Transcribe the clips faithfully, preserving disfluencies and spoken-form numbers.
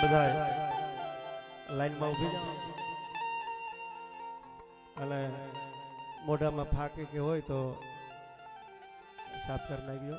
બધા લાઈનમાં ઊભી જાઓ અને મોઢામાં ફાંકી કે હોય તો સાફ કરી નાખજો.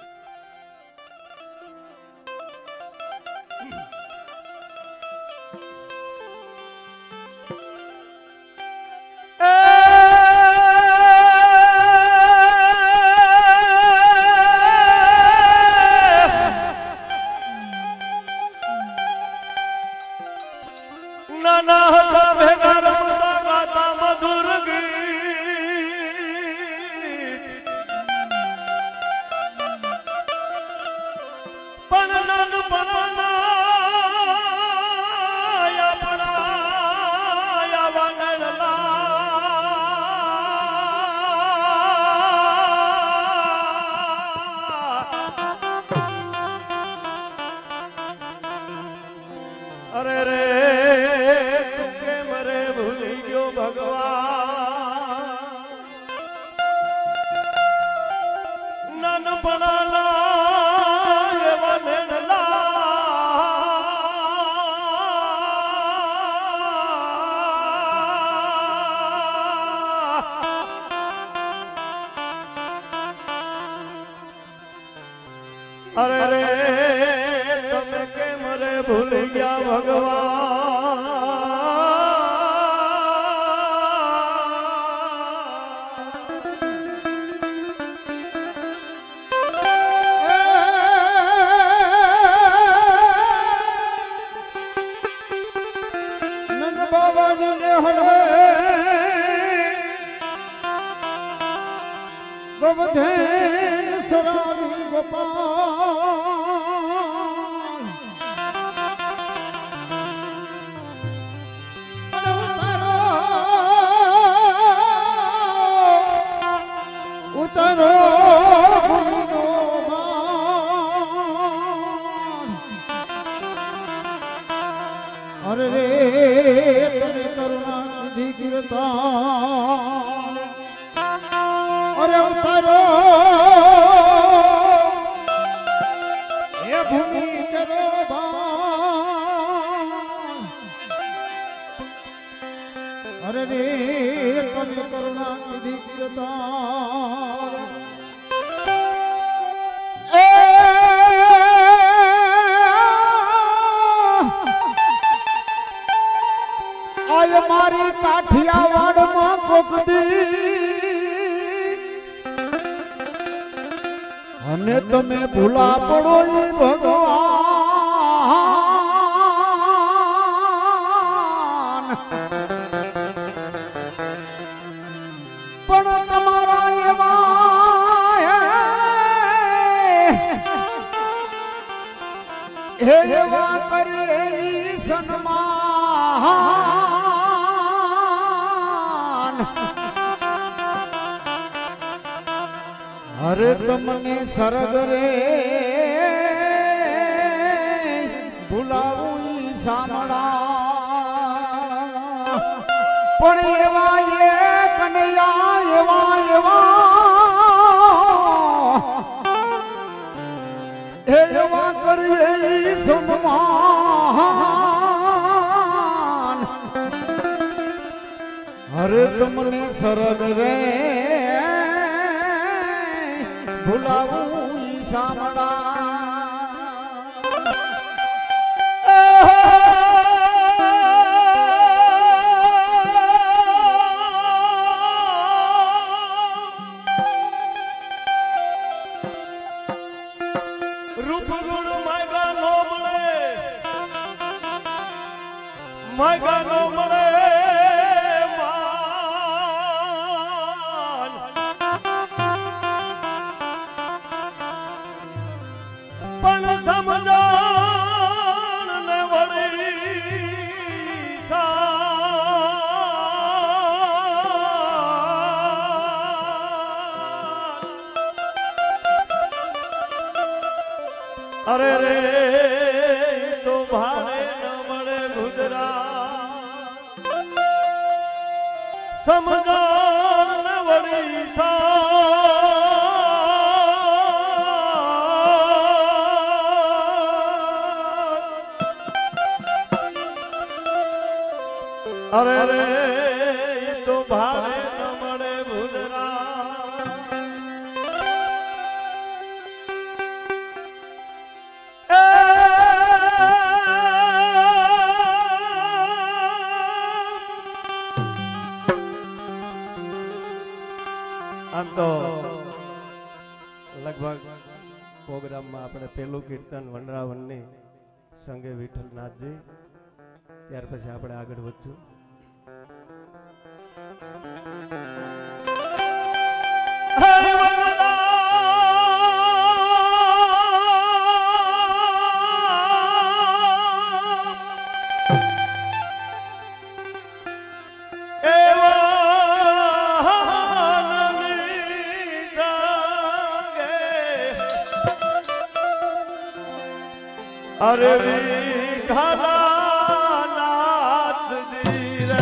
अरे रे तू के मरे भूली गयो भगवान नन बनाला ये वनला अरे रे तमे के मरे भूल गया भगवान नंद बाबा जी ने हड़े गोवर्धन सरावी गोपाल उतरो भूलो मान अरे रे तने करुणा निधि गिरतान अरे उतरो ये भूमि करो बान अरे रे तने करुणा निधि गिरतान आय मारी काठियावाड़ मां कोकदी अने तमे भूला पड़ो भगवान पण तमारा एवा हे एवा करे सन्मान अरे तमने सरग रे भुलावू सामड़ा पण एवा ये कन्हैया एवा एवा एवा करिए सम्मान अरे तमने सरग रे भुलावू सामड़ा रूप गुण मायगा नो मळे मायगा नो मळे अरे रे तो भारे न मळे भुदरा समझान न वड़ी सा अरे रे तो भाड़े न મળે ભૂલરા આમ તો લગભગ પ્રોગ્રામમાં આપણે પહેલું કીર્તન વનરાવનની સંગે વિઠ્ઠલનાથજી ત્યાર પછી આપણે આગળ વધશું. अरे विठ्ठलनाथ जी रे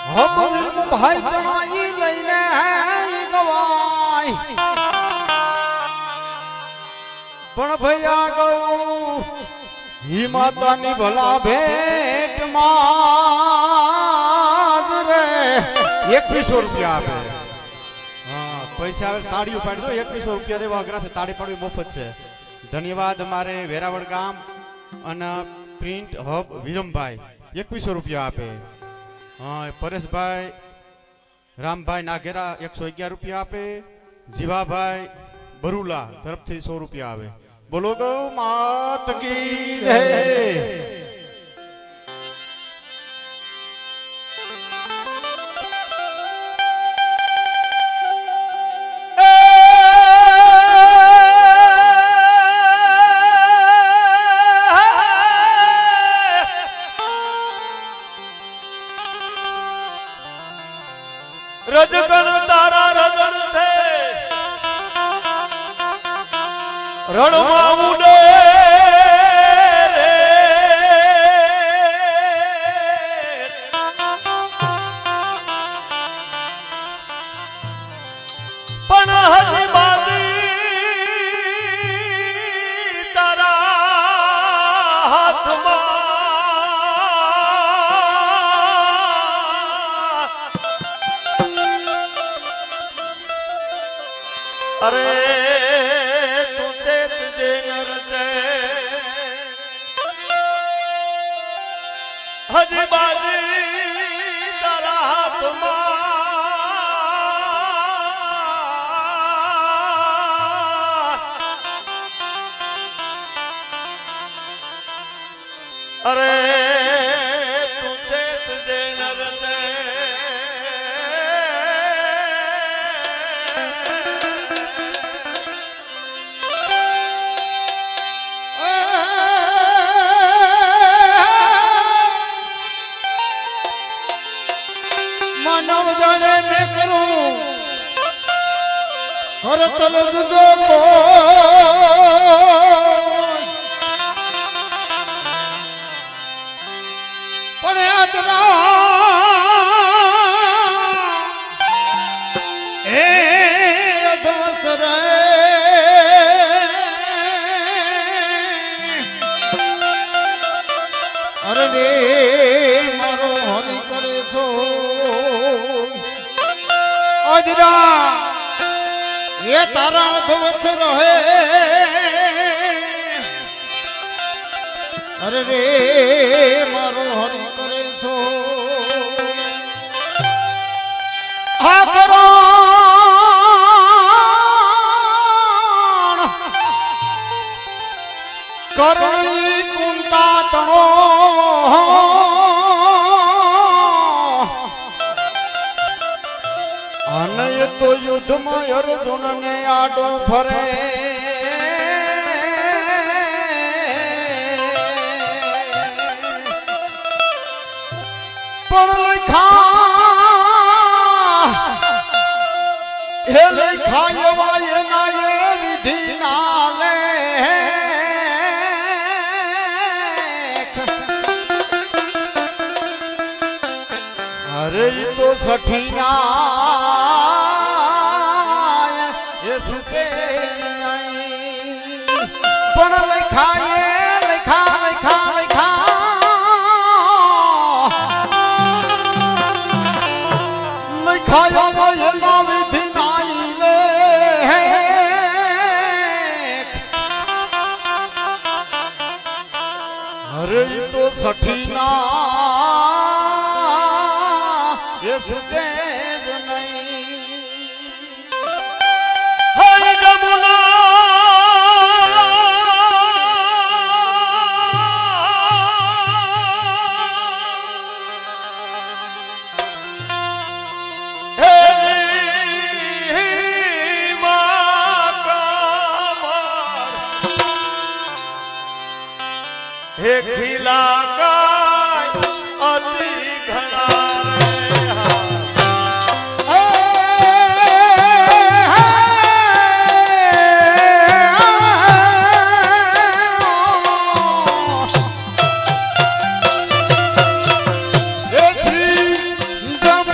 હમ ભાઈ તણાઈ લઈને ગવાય પણ ભૈયા ગૌ હી માતાની ભલા ભેટમાં રે એકવીસો રૂપિયા આપે હા પૈસા આવે તાળીઓ પાડી દો એકવીસો રૂપિયા દેવા અઘરા છે તાળી પાડવી મફત છે ધન્યવાદ અમારે વેરાવળ ગામ અને પ્રિન્ટ હબ વિરમભાઈ એકવીસો રૂપિયા આપે હા પરેશભાઈ રામભાઈ નાગેરા એકસો અગિયાર રૂપિયા આપે જીવાભાઈ બરુલા તરફથી સો રૂપિયા આવે બોલો ગૌ માત કી જય રજગણ તારા રજણ છે રણમાં ઉડે રે પણ હજી બાજી તારા હાથમાં અરે તું ચેત જે નર છે હજી બાજી તારા હાથમાં અરે તું ચેત જે નર છે માનવ જાણે ને કરું કરતલ જુદો કો પણ આદરા એ અધવસ રે અરે રે મારો હરી કરે છો અજરા એ તારા અધવસ રહે અરે રે મારો હરી કરે છો આ કરો કરણી કુંતા તણો અનય તો યુદ્ધમાં અર્જુન ને આડો ફરે પણ લખા એ લખા એવા એના એ વિધિ ના લે અરે ઈ તો સઠી ના એ સુકે પણ લખા એ લખા લખા લખા લખાયા એના વિધિ નાઈ લે અરે ઈ તો સઠી ના એ સુકે જ નહીં હે જમુના હે મા કમર હે ખીલા કાય અતિ ઘણા રે હા જમ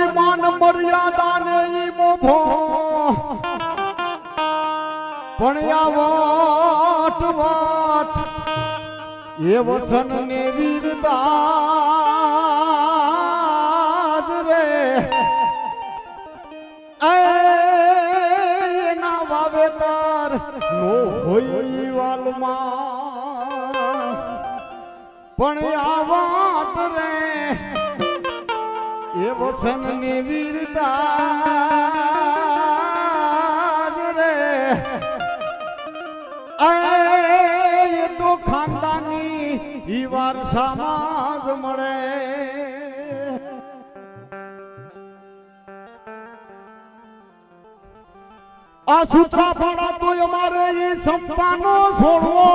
મારી માન મર્યાદા ને ઈ મોભો પણ આ વાટ વાટ એ વસન ને વીરતા રે એના વાવેતર નો હોય વાલમાં પણ આ વાટ રે એ વસન ની વીરતા રે એ તો ખાનદાની ઈ વારસામાં જ મળે આ સૂત્રા પાડા તો અમારે એ સંપાનો છોડવો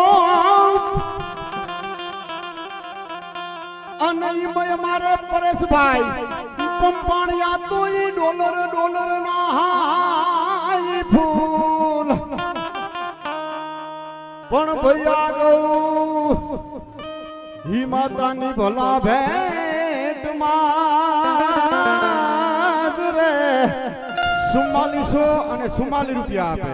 અને ઈ અમારે પરેશભાઈ પંપાણિયા તો ઈ ડોલર ડોલર ના હાઈ ફૂલ પણ ભૈયા ગૌ ઈ માતાની ભલા ભેટ માં રે ચુમ્માલીસો અને ચુમ્માલીસ રૂપિયા આપે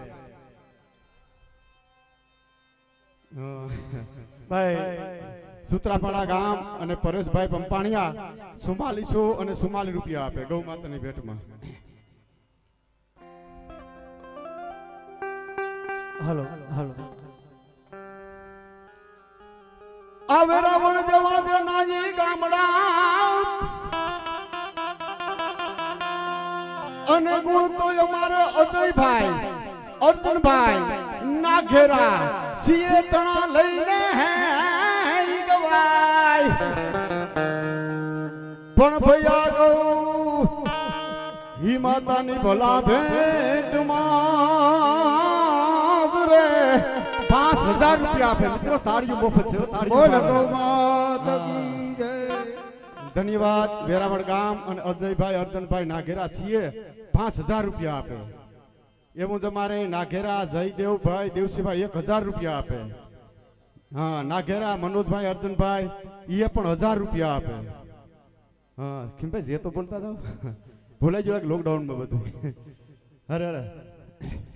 ભાઈ સુત્રાપાડા ગામ અને પરેશભાઈ પંપાણિયા ચુમ્માલીસો અને ચુમ્માલીસ રૂપિયા આપે ગૌ માતાની ભેટમાં હાલો હાલો આ વેરાવળ દેવા દે નાજી ગામડા અને ગુણ તો અમારે અજયભાઈ અર્જુનભાઈ નાઘેરા સીએ તણા લઈને હે ગવાય પણ ભૈયા ગૌ હી માતાની ભલા ભેટમાં રે પાંચ હજાર રૂપિયા આપે મિત્રો તાળીઓ મફત છે ધન્યવાદ વેરાવળ ગામ અને અજયભાઈ અર્જનભાઈ નાઘેરા છીએ પાંચ હજાર રૂપિયા આપે એવું તમારે નાઘેરા જયદેવભાઈ દેવસીભાઈ એક હજાર રૂપિયા આપે હા નાઘેરા મનોજભાઈ અર્જનભાઈ એ પણ હજાર રૂપિયા આપે હા ખીમભાઈ જે તો બોલતા હતા ભૂલાઈ ગયો લોકડાઉનમાં બધું અરે અરે